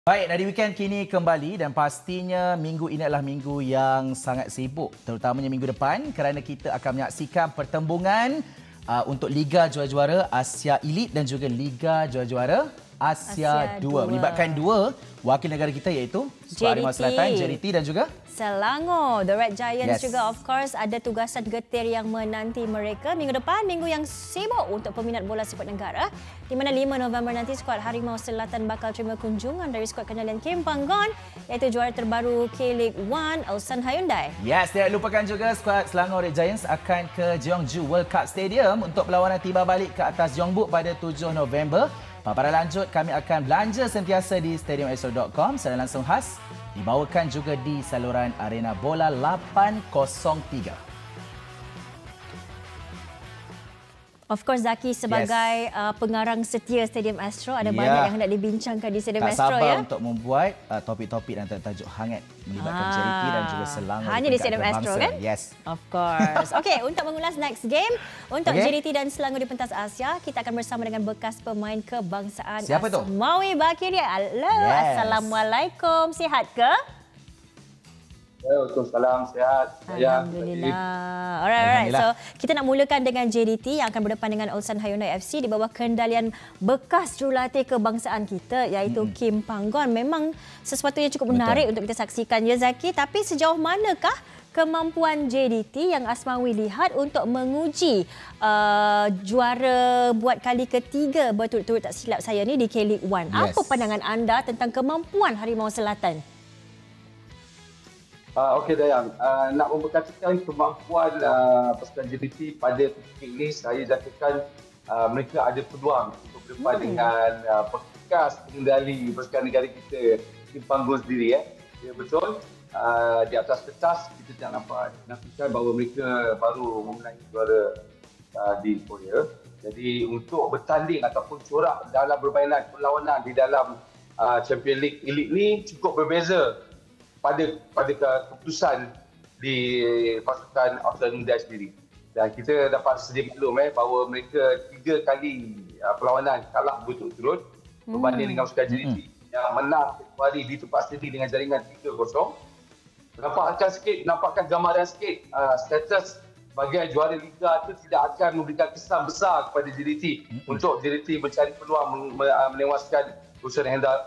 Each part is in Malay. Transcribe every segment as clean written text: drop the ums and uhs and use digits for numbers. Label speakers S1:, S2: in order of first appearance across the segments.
S1: Baik, dari weekend kini kembali dan pastinya minggu ini adalah minggu yang sangat sibuk, terutamanya minggu depan kerana kita akan menyaksikan pertembungan untuk Liga Juara-Juara Asia Elite dan juga Liga Juara-Juara Asia 2. Melibatkan dua wakil negara kita iaitu Harimau Selatan, JDT dan juga
S2: Selangor. The Red Giants juga of course ada tugasan getir yang menanti mereka minggu depan, minggu yang sibuk untuk peminat bola sepak negara, di mana 5 November nanti skuad Harimau Selatan bakal terima kunjungan dari skuad kendalian Kim Panggon iaitu juara terbaru K-League 1 Ulsan Hyundai.
S1: Yes, tidak lupakan juga skuad Selangor Red Giants akan ke Jeongju World Cup Stadium untuk perlawanan tiba balik ke atas Jeongbuk pada 7 November. Paparan lanjut kami akan belanja sentiasa di stadiumastro.com secara langsung khas, dibawakan juga di saluran Arena Bola 803.
S2: Of course Zaki sebagai pengarang setia Stadium Astro ada banyak yang hendak dibincangkan di Stadium Astro ya.
S1: Tak sabar untuk membuat topik-topik dan tajuk hangat melibatkan JDT dan juga Selangor.
S2: Hanya di Stadium Astro kan?
S1: Yes.
S2: Of course. Okey, untuk mengulas next game untuk JDT dan Selangor di pentas Asia, kita akan bersama dengan bekas pemain kebangsaan
S1: Siapa tu?
S2: Asmawi Bakiri. Hello, Assalamualaikum. Sihat ke?
S3: Waalaikumsalam, sihat.
S2: Alhamdulillah. Alright. So, kita nak mulakan dengan JDT yang akan berdepan dengan Ulsan Hyundai FC di bawah kendalian bekas jurulatih kebangsaan kita iaitu Kim Panggon. Memang sesuatu yang cukup menarik untuk kita saksikan ya Zaki. Tapi sejauh manakah kemampuan JDT yang Asmawi lihat untuk menguji juara buat kali ketiga berturut-turut tak silap saya ni di K-League 1. Apa pandangan anda tentang kemampuan Harimau Selatan?
S3: Okey Dayang, nak memperkatakan kemampuan pasukan JDT pada titik ini, saya jangkakan mereka ada peluang untuk berdepan dengan bekas pengendali pasukan negara kita, Kim Panggon sendiri. Ya, betul. Di atas kertas kita tak nampak nafikan bahawa mereka baru memenangi juara di Korea. Jadi untuk bertanding ataupun corak dalam permainan perlawanan di dalam Champions League Elite ni cukup berbeza pada keputusan di pasukan Ulsan Hyundai sendiri. Dan kita dapat sedia maklum bahawa mereka 3 kali perlawanan kalah berturut-turut berbanding dengan pasukan JDT yang menang kembali di tempat sendiri dengan jaringan 3-0. Nampakkan gambaran sikit status bagai juara Liga itu tidak akan memberikan kesan besar kepada JDT untuk JDT mencari peluang menewaskan Ulsan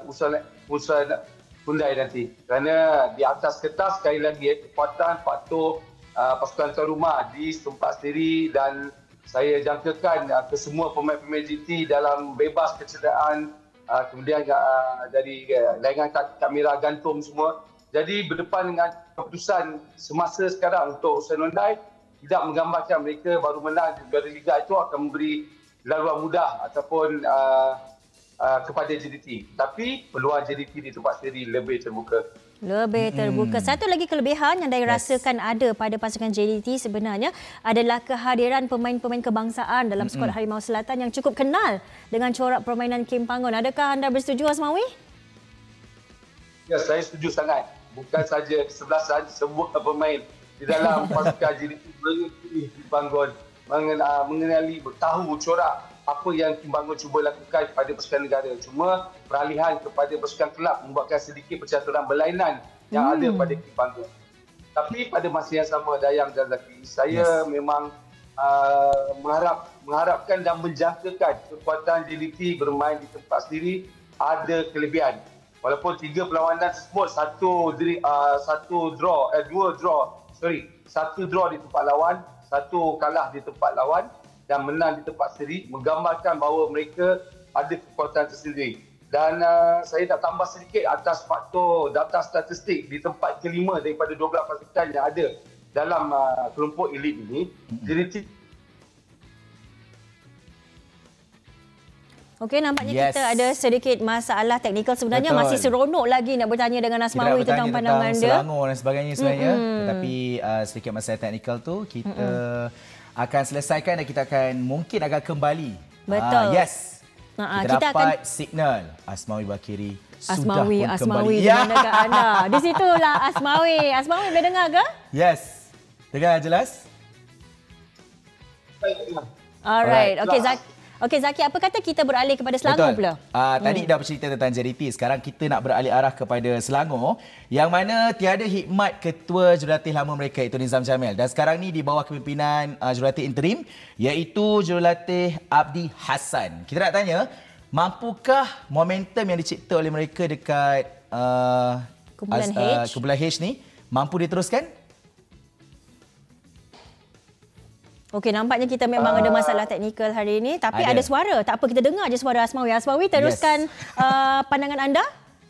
S3: Hyundai nanti. Kerana di atas kertas sekali lagi kekuatan faktor pasukan tuan rumah di tempat sendiri, dan saya jangkakan kesemua pemain-pemain JDT dalam bebas kecederaan, kemudian dari layangan kamera gantung semua. Jadi berdepan dengan keputusan semasa sekarang untuk Ulsan Hyundai tidak menggambarkan mereka baru menang di juara Liga itu akan memberi laluan mudah ataupun kepada JDT. Tapi peluang JDT di tempat sendiri lebih terbuka.
S2: Lebih terbuka. Satu lagi kelebihan yang saya rasakan ada pada pasukan JDT sebenarnya adalah kehadiran pemain-pemain kebangsaan dalam skuad Harimau Selatan yang cukup kenal dengan corak permainan Kim Panggon. Adakah anda bersetuju Asmawi?
S3: Ya, saya setuju sangat. Bukan saja kesebelasan, semua pemain di dalam pasukan JDT mengikuti Kim Panggon, mengenali, bertahu corak apa yang Kim Panggon cuba lakukan pada pasukan negara. Cuma peralihan kepada pasukan kelab membuatkan sedikit percaturan berlainan yang ada pada Kim Panggon. Tapi pada masa yang sama Dayang dan Zaki, saya memang mengharapkan dan menjangkakan kekuatan JDT bermain di tempat sendiri ada kelebihan. Walaupun 3 perlawanan tersebut, 1 draw di tempat lawan, 1 kalah di tempat lawan dan menang di tempat sendiri, menggambarkan bahawa mereka ada kekuatan tersendiri. Dan saya nak tambah sedikit atas faktor data statistik di tempat kelima daripada 12 pasukan yang ada dalam kelompok elit ini. JDT
S2: Okey, nampaknya kita ada sedikit masalah teknikal. Sebenarnya masih seronok lagi nak bertanya dengan Asmawi tentang pandangan dia.
S1: Selangor dan sebagainya sebenarnya. Tetapi sedikit masalah teknikal tu kita akan selesaikan dan kita akan mungkin akan kembali.
S2: Betul.
S1: Kita dapat signal Asmawi Bakiri sudah pun kembali.
S2: Di manakah anda? Di situlah Asmawi. Asmawi boleh dengar ke?
S1: Yes. Dengar jelas?
S2: Alright. Okey, Okey Zaki, apa kata kita beralih kepada Selangor pula?
S1: Tadi dah bercerita tentang JDT. Sekarang kita nak beralih arah kepada Selangor yang mana tiada hikmat ketua jurulatih lama mereka itu Nizam Jamil. Dan sekarang ni di bawah kepimpinan jurulatih interim iaitu jurulatih Abdi Hassan. Kita nak tanya, mampukah momentum yang dicipta oleh mereka dekat kumpulan H ni mampu diteruskan?
S2: Okey, nampaknya kita memang ada masalah teknikal hari ini. Tapi ada suara. Tak apa, kita dengar je suara Asmawi. Asmawi, teruskan pandangan anda.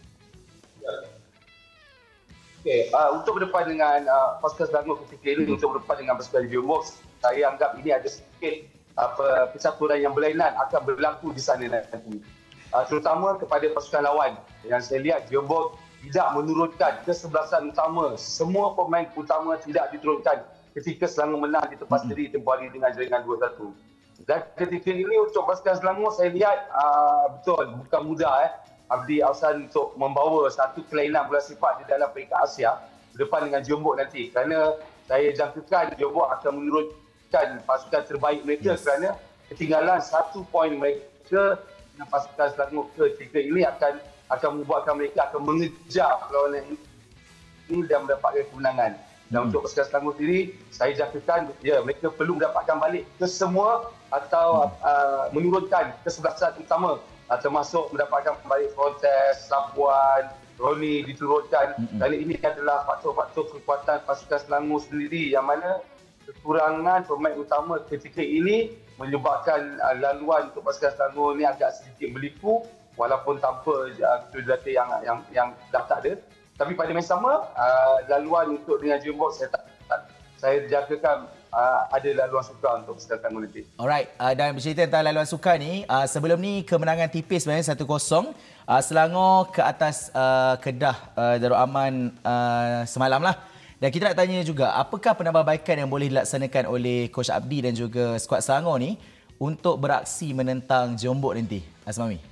S3: Okey, untuk berdepan dengan pasukan Selangor ketika ini, untuk berdepan dengan pasukan Jombor, saya anggap ini ada sedikit percaturan yang berlainan akan berlaku di sana nanti. Terutama kepada pasukan lawan. Yang saya lihat, Jombor tidak menurunkan kesebelasan utama. Semua pemain utama tidak diturunkan ketika Selangor menang di tempat sendiri tempoh hari dengan jaringan 2-1. Dan ketika ini untuk pasukan Selangor, saya lihat betul bukan mudah Abdi Hassan untuk membawa satu kelainan bola sepak di dalam peringkat Asia berdepan dengan Jombor nanti. Kerana saya jangkakan Jombor akan menurunkan pasukan terbaik mereka kerana ketinggalan 1 poin mereka dengan pasukan Selangor ketika ini akan membuatkan mereka akan mengejar perlawanan ini dan mendapatkan kemenangan. Dan untuk pasukan Selangor sendiri, saya jangkakan mereka perlu mendapatkan balik kesemua atau menurunkan kesebelasan utama, termasuk mendapatkan balik Fontes, Sapuan, Roni diturunkan. Kali ini adalah faktor-faktor kekuatan pasukan Selangor sendiri yang mana kekurangan pemain utama ketika ini menyebabkan laluan untuk pasukan Selangor ini agak sedikit berliku walaupun tanpa jurulatih yang dah tak ada. Tapi pada masa sama, laluan untuk dengan Jombor saya jagakan ada laluan suka untuk pasukan Selangor nanti.
S1: Alright, dan bercerita tentang laluan suka ni, sebelum ni kemenangan tipis sebenarnya 1-0. Selangor ke atas Kedah Darul Aman semalam lah. Dan kita nak tanya juga, apakah penambahbaikan yang boleh dilaksanakan oleh Coach Abdi dan juga skuad Selangor ni untuk beraksi menentang Jombor nanti, Asmawi?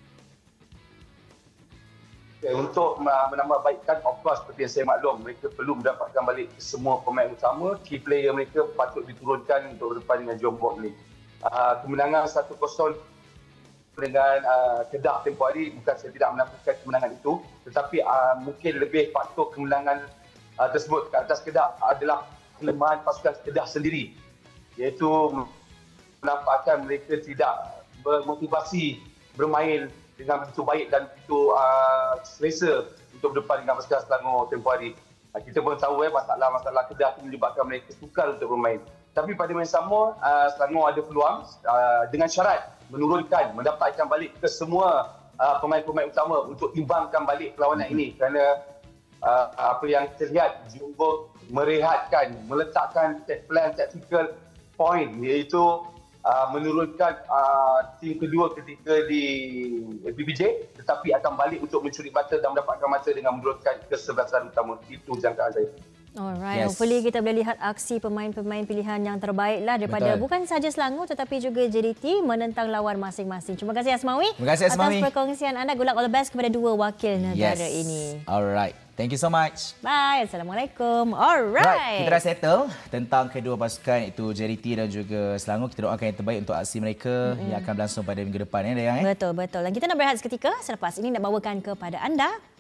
S3: Untuk menambahbaikkan, of course, seperti yang saya maklum, mereka perlu mendapatkan balik semua pemain utama. Key player mereka patut diturunkan untuk berdepan dengan Jombor ni. Kemenangan 1-0 dengan Kedah tempoh hari, bukan saya tidak menafikan kemenangan itu, tetapi mungkin lebih faktor kemenangan tersebut ke atas Kedah adalah kelemahan pasukan Kedah sendiri, iaitu menampakkan mereka tidak bermotivasi bermain dengan begitu baik dan begitu selesa untuk berdepan dengan pasukan Selangor tempoh hari. Kita pun tahu masalah Kedah itu menyebabkan mereka sukar untuk bermain. Tapi pada masa sama, Selangor ada peluang dengan syarat mendapatkan balik ke semua pemain-pemain utama untuk imbangkan balik perlawanan ini. Kerana apa yang kita lihat, Jombor meletakkan plan tactical point, iaitu menurunkan tim kedua ketika di BBJ, tetapi akan balik untuk mencuri mata dan mendapatkan mata dengan menurunkan kesebelasan utama. Itu jangkaan saya.
S2: Alright, hopefully kita boleh lihat aksi pemain-pemain pilihan yang terbaiklah daripada bukan sahaja Selangor tetapi juga JDT menentang lawan masing-masing. Terima kasih Asmawi.
S1: Terima kasih Asmawi
S2: atas perkongsian anda. Good luck, all the best kepada dua wakil negara ini.
S1: Alright. Thank you so much.
S2: Bye. Assalamualaikum. Alright.
S1: Right. Kita dah settle tentang kedua pasukan itu JDT dan juga Selangor. Kita doakan yang terbaik untuk aksi mereka yang akan berlangsung pada minggu depan.
S2: Betul, betul. Dan kita nak berehat seketika. Selepas ini nak bawakan kepada anda